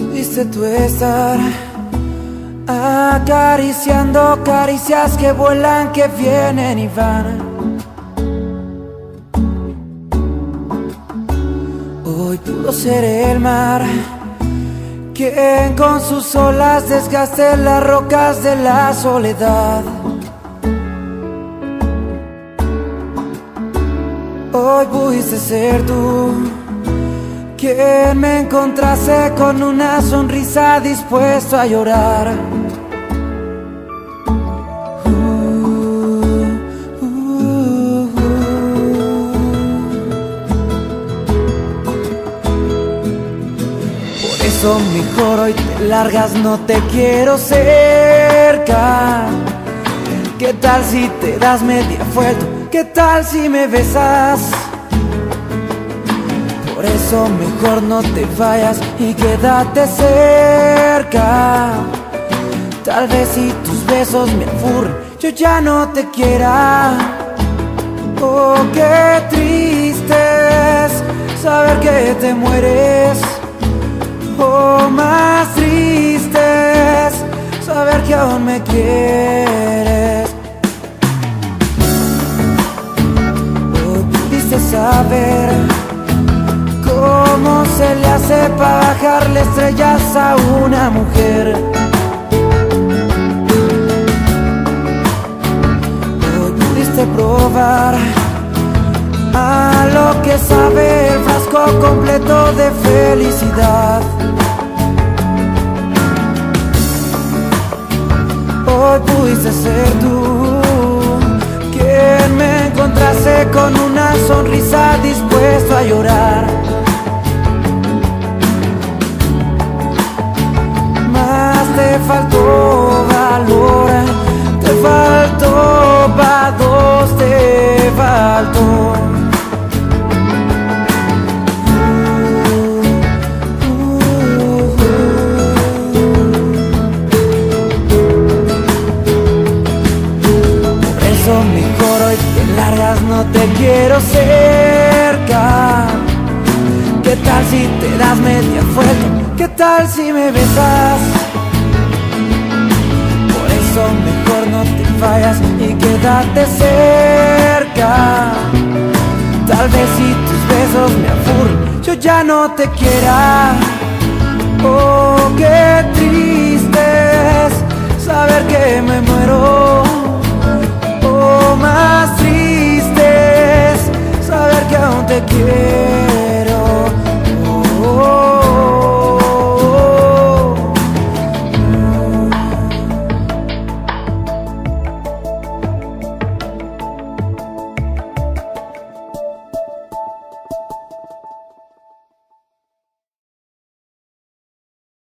Pudiste tú estar acariciando caricias que vuelan, que vienen y van. Hoy pudo ser el mar quien con sus olas desgaste las rocas de la soledad. Hoy pudiste ser tú quien me encontrase con una sonrisa dispuesto a llorar. Por eso mejor hoy te largas, no te quiero cerca. ¿Qué tal si te das media vuelta? ¿Qué tal si me besas? Por eso mejor no te vayas y quédate cerca. Tal vez si tus besos me aburren, yo ya no te quiera. Oh, qué triste es saber que te mueres. Oh, más triste es saber que aún me quieres. Oh, pudiste saber cómo se le hace para bajarle estrellas a una mujer. Hoy pudiste probar a lo que sabe el frasco completo de felicidad. Hoy pudiste ser tú quien me encontrase con una sonrisa dispuesto a llorar. Te faltó valor, te faltó vados, te faltó. Por eso mejor hoy te largas, no te quiero cerca. ¿Qué tal si te das media vuelta? ¿Qué tal si me besas? Mejor no te vayas y quédate cerca. Tal vez si tus besos me aburren, yo ya no te quiera. Oh,